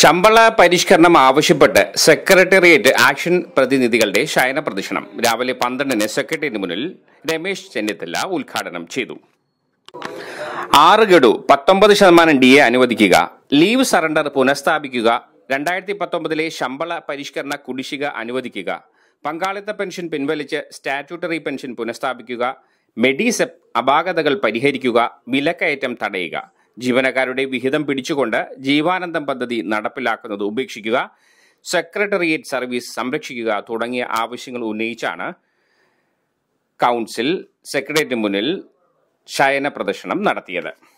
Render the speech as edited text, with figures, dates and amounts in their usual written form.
ശമ്പള പരിഷ്കരണം ആവശ്യപ്പെട്ട് സെക്രട്ടേറിയറ്റ് ആക്ഷൻ പ്രതിനിധികളുടെ ശയന പ്രദർശനം രാവിലെ 12-ന് സെക്രട്ടേറിയറ്റിന് മുന്നിൽ രമേശ് ചെന്നിത്തല ഉദ്ഘാടനം ചെയ്തു. 6 ഗഡു 19% DA അനുവദിക്കുക, ലീവ് സറണ്ടർ പുനഃസ്ഥാപിക്കുക, 2019 ശമ്പള പരിഷ്കരണ കുടിശ്ശിക അനുവദിക്കുക, പങ്കാളിത്ത പെൻഷൻ പിൻവലിച്ച് സ്റ്റാറ്റ്യൂട്ടറി പെൻഷൻ പുനഃസ്ഥാപിക്കുക, മെഡിസെപ് അപാകതകൾ പരിഹരിക്കുക, വിലക്കയറ്റം തടയുക, ജീവനക്കാരുടെ വിഹിതം പിടിച്ചുകൊണ്ട് ജീവാനന്ദം പദ്ധതി നടപ്പിലാക്കുന്നത് ഉപേക്ഷിക്കുക, സെക്രട്ടേറിയറ്റ് സർവീസ് സംരക്ഷിക്കുക തുടങ്ങിയ ആവശ്യങ്ങൾ ഉന്നയിച്ചാണ് കൗൺസിൽ സെക്രട്ടേറിയറ്റിന് മുന്നിൽ ശയന പ്രദർശനം നടത്തിയത്.